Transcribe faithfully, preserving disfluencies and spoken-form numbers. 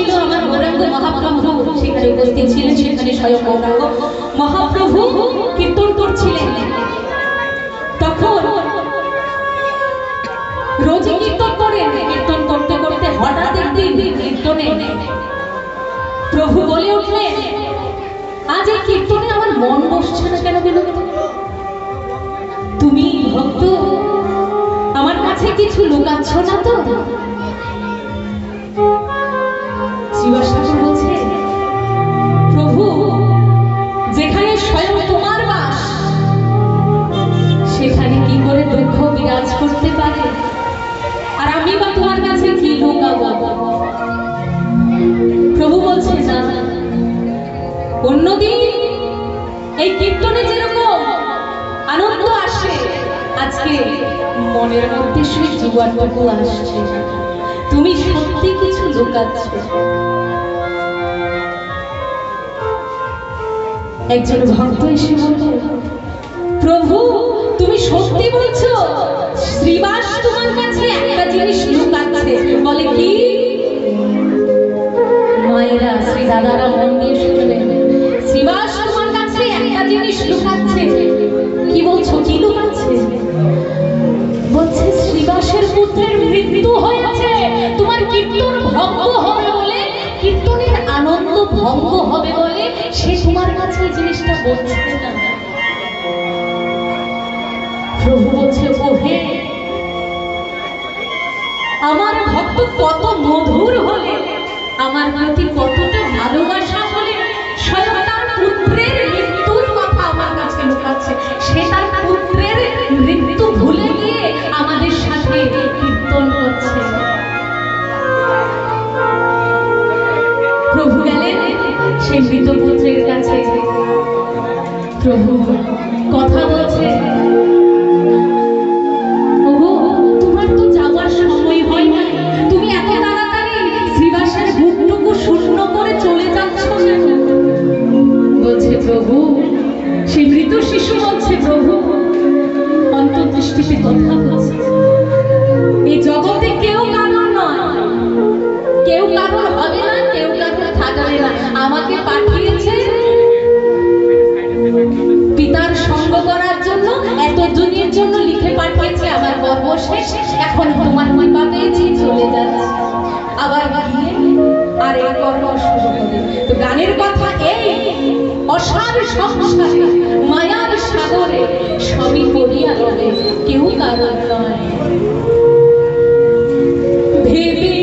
ছিল আমার গৌরাঙ্গ মহাপ্রভু সেখানে উপস্থিত ছিলেন। সেখানে স্বয়ং গৌরাঙ্গ মহাপ্রভু কীর্তন করছিলেন। তখন রোজই কীর্তন করেন, কীর্তন করতে করতে হঠাৎ একদিন কীর্তনে প্রভু বলে উঠলেন, আজ এই কীর্তনে আমার মন বসছে না কেন বলো? তুমি ভক্ত, আমার কাছে কিছু লুকাচ্ছ না তো? শ্রীবাস ঠাকুর বলছে, প্রভু যেখানে স্বয়ং তোমার বাস সেখানে কি করে দুঃখ বিরাজ করতে পারে? আর আমি বা তোমার কাছে কি লুকাবো? প্রভু বলছে, না, অন্যদিন এই কীর্তনে যেরকম আনন্দ আসে, আজকে মনের মধ্যে সেই জুয়ারটুকু আসছে। তুমি সত্যি কিছু লুকাচ্ছ। একজন ভক্ত এসে বলল, প্রভু তুমি সত্যি বলছো? শ্রীবাস তোমার কাছে একটা জিনিস লুকাচ্ছে। বলে কি? মায়েরা, শ্রী দাদারা মন দিয়ে শুনবেন, শ্রীবাস তোমার কাছে একটা জিনিস লুকাচ্ছে। কি বলছো? কি লুকাচ্ছে? বলছে, শ্রীবাসের পুত্রের মৃত্যু হয়েছে। তোমার কীর্তন ভঙ্গ হবে বলে, কীর্তনের আনন্দ ভঙ্গ হবে বলে সে তোমার কাছে এই জিনিসটা বলছে না। প্রভু বলছে, ওহে আমার ভক্ত কত মধুর হলে, আমার প্রতি কতটা ভালোবাসা হলে স্বয়ং তার পুত্রের মৃত্যুর কথা আমার কাছে লুকাচ্ছে। সে তার পুত্রের মৃত্যু ভুলে গিয়ে আমাদের সাথে কীর্তন করছে। প্রভু গেলেন সেই মৃত পুত্রের কাছে। প্রভু কথা বলছে, তোমার তো যাওয়ার সময় হয় না, তুমি এত তাড়াতাড়ি শ্রীবাসের বুকটুকু শূন্য করে চলে যাচ্ছ। বলছে, প্রভু সেই মৃত শিশু বলছে, প্রভু অন্তর্দৃষ্টিতে কথা বলছে, এই জগতে কেউ কারণ নয়, কেউ কারণ হবে না, কেউ কারণ থাকবে না। আমাকে পাঠিয়েছে পিতার সঙ্গ করার জন্য, এত দিনের জন্য লিখে পাঠিয়েছে। আমার কর্ম শেষ, এখন তোমার কৃপা পেয়েছি, চলে যাচ্ছে। আবার গিয়ে আর এই কর্ম শুরু হবে। তো গানের কথা এই, অসার সংসারে মায়ার সাগরে সবই করিয়া রবে, কেউ কারণ নয়। ভেবে